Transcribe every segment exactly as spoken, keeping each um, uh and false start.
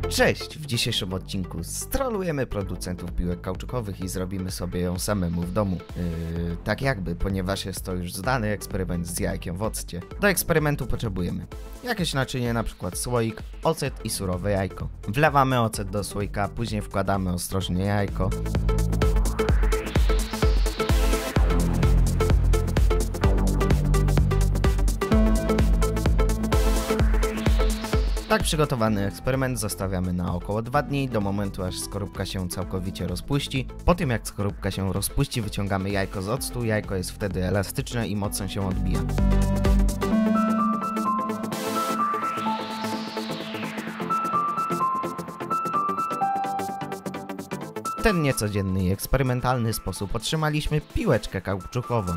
Cześć! W dzisiejszym odcinku strolujemy producentów piłek kauczukowych i zrobimy sobie ją samemu w domu. Yy, tak jakby, ponieważ jest to już znany eksperyment z jajkiem w occie. Do eksperymentu potrzebujemy jakieś naczynie, na przykład słoik, ocet i surowe jajko. Wlewamy ocet do słoika, później wkładamy ostrożnie jajko. Tak przygotowany eksperyment zostawiamy na około dwa dni, do momentu aż skorupka się całkowicie rozpuści. Po tym jak skorupka się rozpuści, wyciągamy jajko z octu, jajko jest wtedy elastyczne i mocno się odbija. W ten niecodzienny i eksperymentalny sposób otrzymaliśmy piłeczkę kauczukową.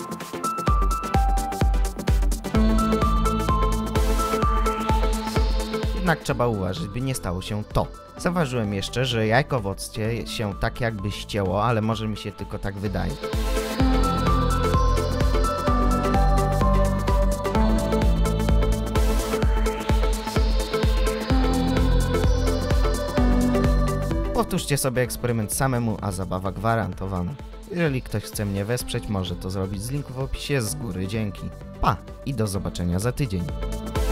Jednak trzeba uważać, by nie stało się to. Zauważyłem jeszcze, że jajko w occie się tak jakby ścięło, ale może mi się tylko tak wydaje. Powtórzcie sobie eksperyment samemu, a zabawa gwarantowana. Jeżeli ktoś chce mnie wesprzeć, może to zrobić z linku w opisie. Z góry dzięki. Pa i do zobaczenia za tydzień.